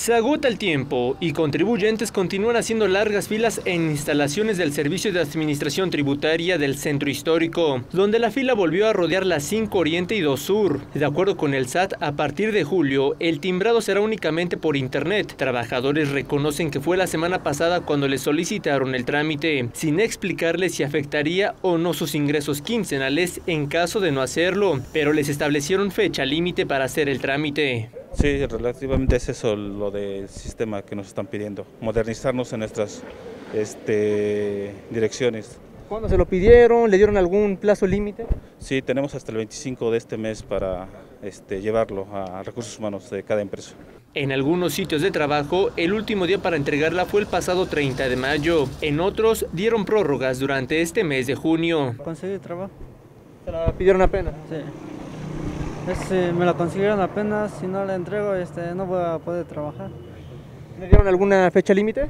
Se agota el tiempo y contribuyentes continúan haciendo largas filas en instalaciones del Servicio de Administración Tributaria del Centro Histórico, donde la fila volvió a rodear la 5 Oriente y 2 Sur. De acuerdo con el SAT, a partir de julio, el timbrado será únicamente por internet. Trabajadores reconocen que fue la semana pasada cuando les solicitaron el trámite, sin explicarles si afectaría o no sus ingresos quincenales en caso de no hacerlo, pero les establecieron fecha límite para hacer el trámite. Sí, relativamente es eso lo del sistema que nos están pidiendo, modernizarnos en nuestras direcciones. ¿Cuándo se lo pidieron? ¿Le dieron algún plazo límite? Sí, tenemos hasta el 25 de este mes para llevarlo a recursos humanos de cada empresa. En algunos sitios de trabajo, el último día para entregarla fue el pasado 30 de mayo. En otros, dieron prórrogas durante este mes de junio. Conseguí trabajo. ¿Se la pidieron apenas? Sí. Me la consiguieron apenas, si no la entrego no voy a poder trabajar. ¿Le dieron alguna fecha límite?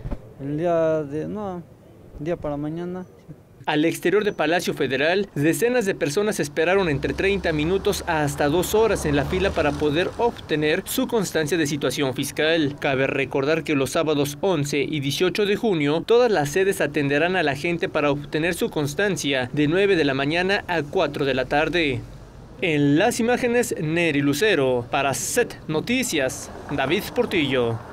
Día para mañana. Al exterior de Palacio Federal, decenas de personas esperaron entre 30 minutos hasta 2 horas en la fila para poder obtener su constancia de situación fiscal. Cabe recordar que los sábados 11 y 18 de junio, todas las sedes atenderán a la gente para obtener su constancia de 9 de la mañana a 4 de la tarde. En las imágenes, Neri Lucero. Para CET Noticias, David Portillo.